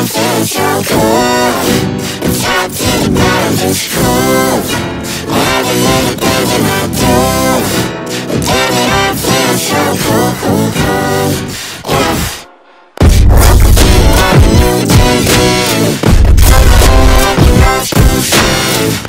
I'm feeling so good. The top to the bottom just cool. Every little thing that I do, damn it, I'm feeling so cool, cool, cool. Yeah. Welcome to the new day. Come on, let me know school shine.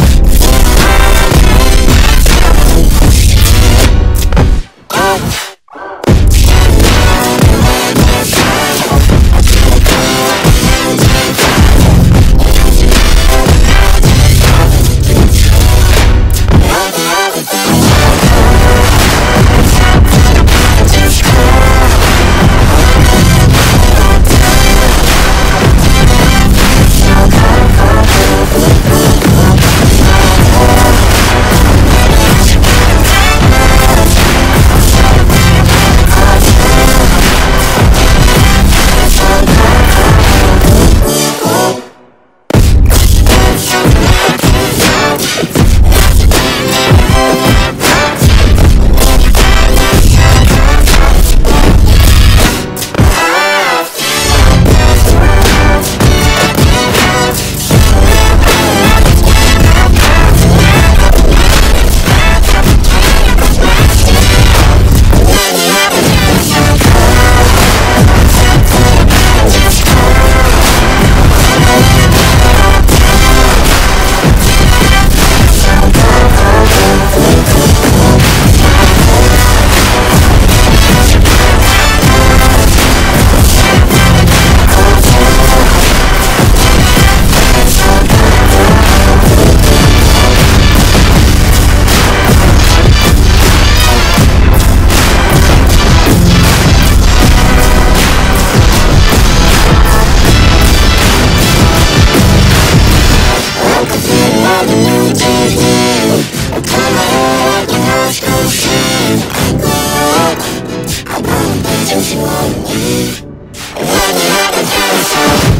I wanna be just one. When you have a